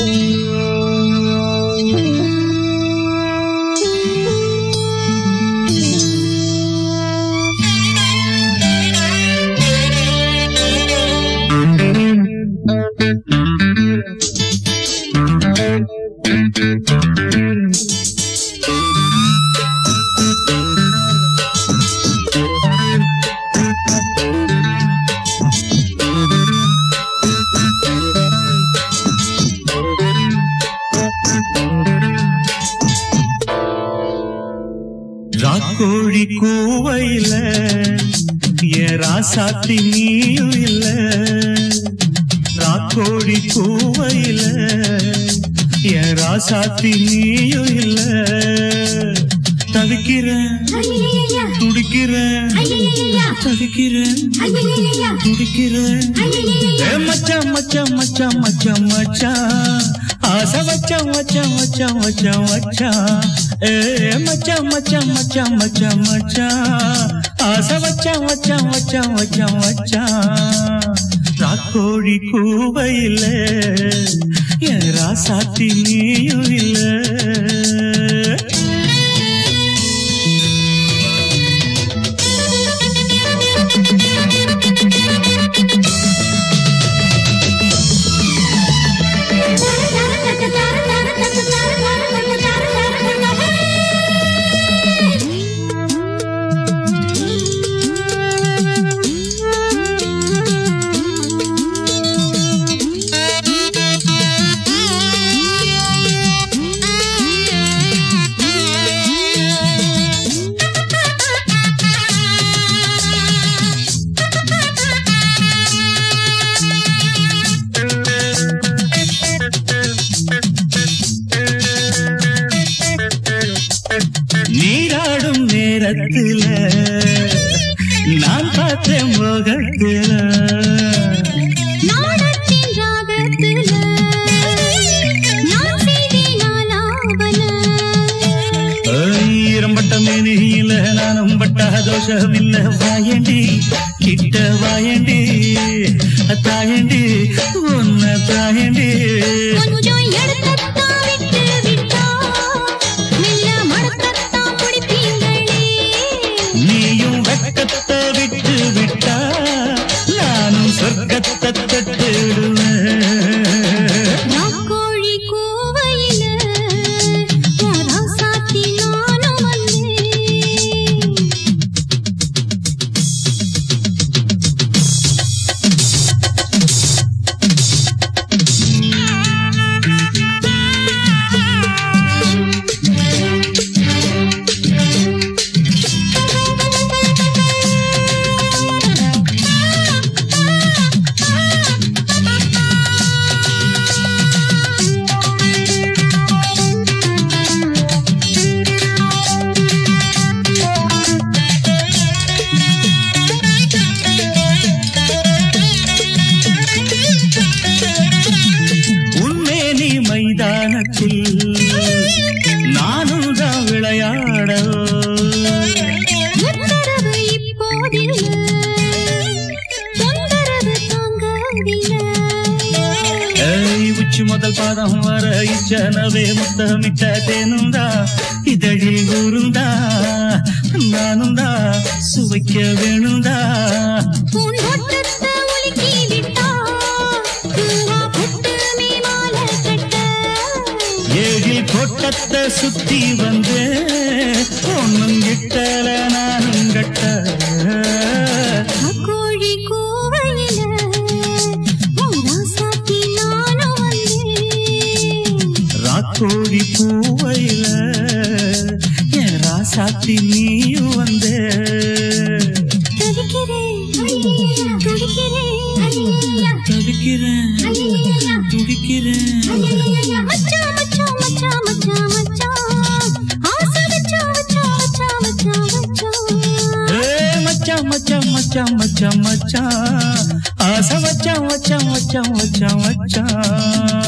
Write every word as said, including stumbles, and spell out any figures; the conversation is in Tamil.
ராக்கோழி கூவையில என் ராசாத்தி நீயும் இல்ல. ராக்கோழி கூவையில என் ராசாத்தி நீயும் இல்ல. தவிக்கிறேன் துடிக்கிறேன் தவிக்கிறேன் துடிக்கிறேன். மச்சான் மச்சான் மச்சான் மச்சான் மச்சான் ஆசை வச்சான் வச்சான் வச்சான் வச்சான் வச்சான். ஏ மச்சான் மச்சான் மச்சான் மச்சான் மச்சான் ஆசை வச்சான் வச்சான் வச்சான் வச்சான் வச்சான். ராக்கோழி கூவையில என் ராசாத்தி நீயும் இல்ல. நீராடும் நேரத்துல நான் பார்த்தேன் முகத்துல ஈரம்பட்ட மேனியில நானும் பட்ட தோஷமில்ல. வாயண்டி கிட்ட வாயண்டி தாயண்டி உன்ன தாயண்டி. நீயும் வெக்கத்தை விட்டு விட்டா நானும் சொர்க்கத்தை தட்டிடுவேன். ராக்கோழி கூவையில என் ராசாத்தி நானும் வந்தேன். மைதானத்தில் நானும் தான் விளையாட உச்சி முதல் பாதம் வர இச்சனவே முத்தமிட்ட தேனுந்தா இதழில் கூறுந்தா நானும் தான் சுவைக்க வேணுந்தா. ஏழில் கோட்டத்தை சுத்தி வந்து ஒன்னும் கிட்டல நானும் கட்ட. கோழி கூவையில ராசாத்தி நானும் வந்தேன். ராக்கோழி கூவையில என் ராசாத்தி நீயும் வந்தே. துடிக்கிறேன் துடிக்கிறேன். மச்சான் மச்சான் மச்சான் மச்சான் மச்சான் ஆசை வச்சான் வச்சான் வச்சான் வச்சான் வச்சான். ஏ மச்சான் மச்சான் மச்சான் மச்சான் மச்சான் ஆசை வச்சான் வச்சான் வச்சான் வச்சான் வச்சான்.